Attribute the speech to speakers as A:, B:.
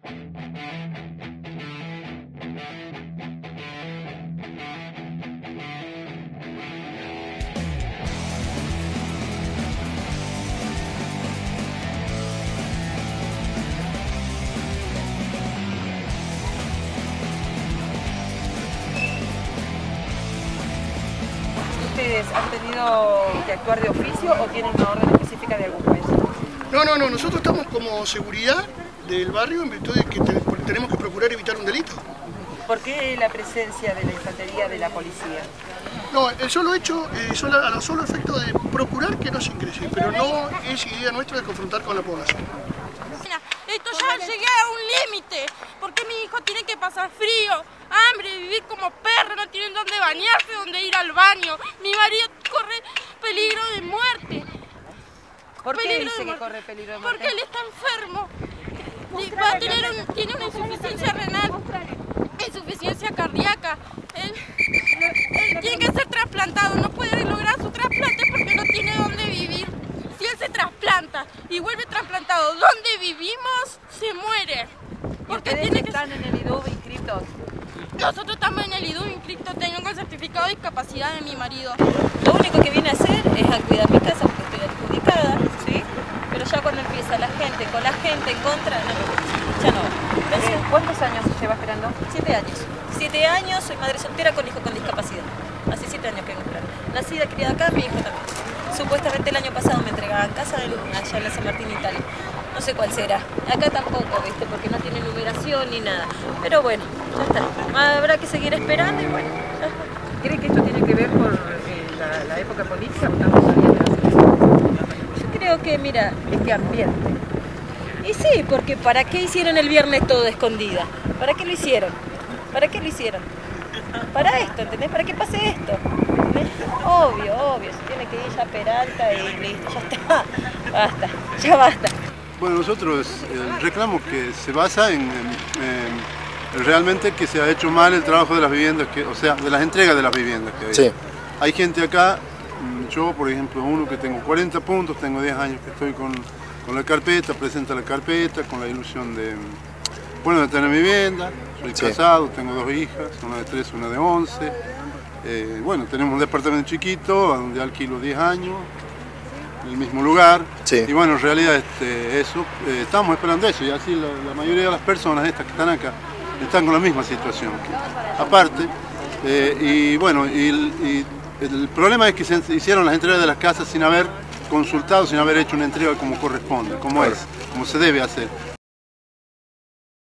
A: ¿Ustedes han tenido que actuar de oficio o tienen una orden específica de algún juez?
B: No, nosotros estamos como seguridad del barrio en virtud de que tenemos que procurar evitar un delito.
A: ¿Por qué la presencia de la infantería de la policía?
B: No, el solo hecho, a los solo efecto de procurar que no se ingrese, pero no es idea nuestra de confrontar con la población.
C: Esto ya llegué a un límite, porque mi hijo tiene que pasar frío, hambre, vivir como perro, no tienen dónde bañarse, dónde ir al baño. Mi marido corre peligro de muerte.
A: ¿Por qué dice que corre peligro de muerte?
C: Porque él está enfermo. Tiene una insuficiencia renal, insuficiencia cardíaca. Él tiene que ser trasplantado, no puede lograr su trasplante porque no tiene dónde vivir. Si él se trasplanta y vuelve trasplantado donde vivimos, se muere.
A: Porque ustedes están en el IDUB inscritos.
C: Nosotros estamos en el IDUB inscritos, tengo el certificado de discapacidad de mi marido.
D: Lo único que viene a hacer es a cuidar mi casa porque estoy adjudicada, ¿sí? Pero ya cuando empieza la gente, con la gente en contra, no, ya no.
A: ¿Cuántos años se lleva esperando?
D: 7 años. 7 años, soy madre soltera con hijo con discapacidad. Hace 7 años que vengo esperando. Nacida, criada acá, mi hijo también. Supuestamente el año pasado me entregaban casa allá en la San Martín, Italia. No sé cuál será. Acá tampoco, ¿viste? Porque no tiene numeración ni nada. Pero bueno, ya está. Habrá que seguir esperando y bueno, ya está.
A: ¿Cree que esto tiene que ver con la época política o estamos saliendo de las elecciones?
D: Yo creo que, mira,
A: Este ambiente.
D: y sí, porque ¿para qué hicieron el viernes todo de escondida? ¿Para qué lo hicieron? ¿Para qué lo hicieron? Para esto, ¿entendés? ¿Para qué pase esto? ¿Entendés? Obvio, se tiene que ir ya Peralta y listo, ya está. Basta, ya basta.
E: Bueno, nosotros, el reclamo que se basa en realmente que se ha hecho mal el trabajo de las viviendas, o sea, de las entregas de las viviendas que hay.
F: Sí.
E: Hay gente acá, yo por ejemplo, uno que tengo 40 puntos, tengo 10 años que estoy con la carpeta, presenta la carpeta, con la ilusión de tener mi vivienda. Soy casado, tengo 2 hijas, una de 3, una de 11. Bueno, tenemos un departamento chiquito, donde alquilo 10 años, en el mismo lugar.
F: Sí.
E: Y bueno, en realidad estamos esperando eso, y así la mayoría de las personas estas que están acá están con la misma situación. Aparte, y el problema es que se hicieron las entregas de las casas sin haber consultado, sin haber hecho una entrega como corresponde, como se debe hacer.